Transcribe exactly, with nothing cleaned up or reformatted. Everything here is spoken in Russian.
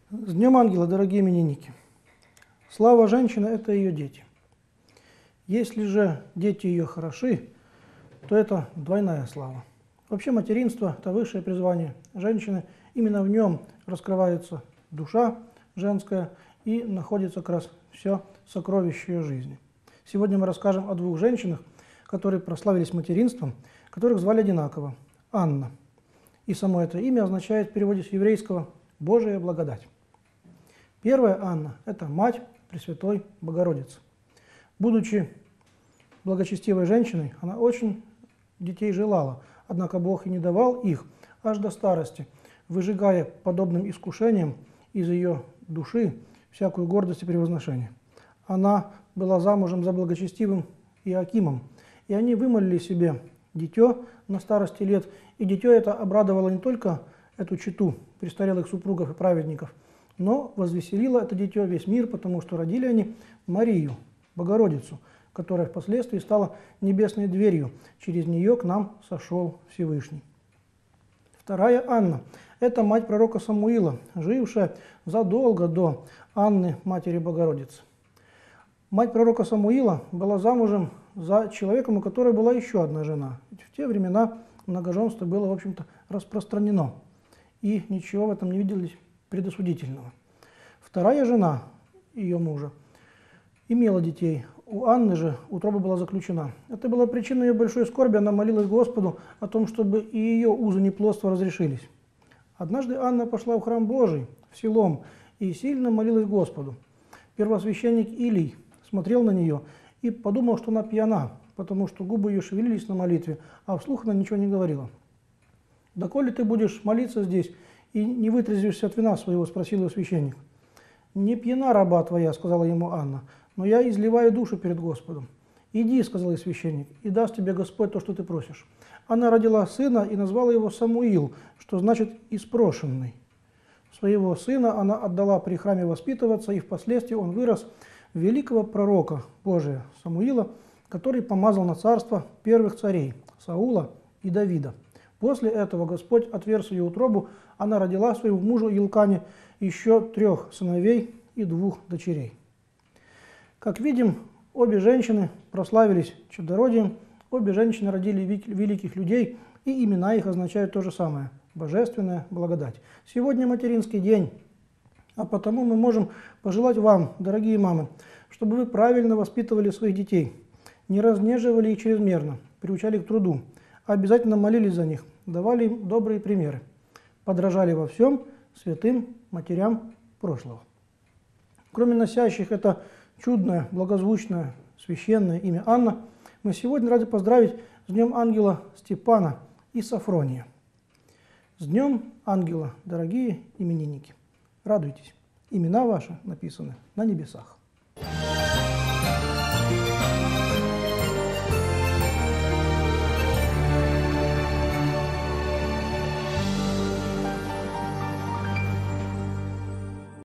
С Днем Ангела, дорогие именинники! Слава женщины – это ее дети. Если же дети ее хороши, то это двойная слава. Вообще материнство – это высшее призвание женщины. Именно в нем раскрывается душа женская и находится как раз все сокровище ее жизни. Сегодня мы расскажем о двух женщинах, которые прославились материнством, которых звали одинаково – Анна. И само это имя означает в переводе с еврейского «Божия благодать». Первая Анна – это мать Пресвятой Богородицы. Будучи благочестивой женщиной, она очень детей желала, однако Бог и не давал их аж до старости, выжигая подобным искушением из ее души всякую гордость и превозношение. Она была замужем за благочестивым Иоакимом, и они вымолили себе дитё на старости лет, и дитё это обрадовало не только эту чету престарелых супругов и праведников, но возвеселило это дитё весь мир, потому что родили они Марию, Богородицу, которая впоследствии стала небесной дверью. Через нее к нам сошел Всевышний. Вторая Анна – это мать пророка Самуила, жившая задолго до Анны, матери Богородицы. Мать пророка Самуила была замужем за человеком, у которой была еще одна жена. Ведь в те времена многоженство было, в общем-то, распространено, и ничего в этом не виделось предосудительного. Вторая жена ее мужа имела детей. У Анны же утроба была заключена. Это была причина ее большой скорби. Она молилась Господу о том, чтобы и ее узы неплодства разрешились. Однажды Анна пошла в храм Божий, в Силом, и сильно молилась Господу. Первосвященник Илий смотрел на нее и подумал, что она пьяна, потому что губы ее шевелились на молитве, а вслух она ничего не говорила. «Доколе ты будешь молиться здесь и не вытрезвишься от вина своего?» – спросил ее священник. «Не пьяна раба твоя», – сказала ему Анна, – «но я изливаю душу перед Господом». «Иди», – сказал ей священник, – «и даст тебе Господь то, что ты просишь». Она родила сына и назвала его Самуил, что значит «испрошенный». Своего сына она отдала при храме воспитываться, и впоследствии он вырос в великого пророка Божия Самуила, который помазал на царство первых царей Саула и Давида. После этого Господь отверз ее утробу, она родила своему мужу Илкане еще трех сыновей и двух дочерей. Как видим, обе женщины прославились чадородием, обе женщины родили великих людей, и имена их означают то же самое – божественная благодать. Сегодня материнский день, а потому мы можем пожелать вам, дорогие мамы, чтобы вы правильно воспитывали своих детей, не разнеживали их чрезмерно, приучали к труду, а обязательно молились за них, давали им добрые примеры, подражали во всем святым матерям прошлого. Кроме носящих это чудное, благозвучное, священное имя Анна, мы сегодня рады поздравить с Днем Ангела Степана и Сафрония. С Днем Ангела, дорогие именинники! Радуйтесь, имена ваши написаны на небесах.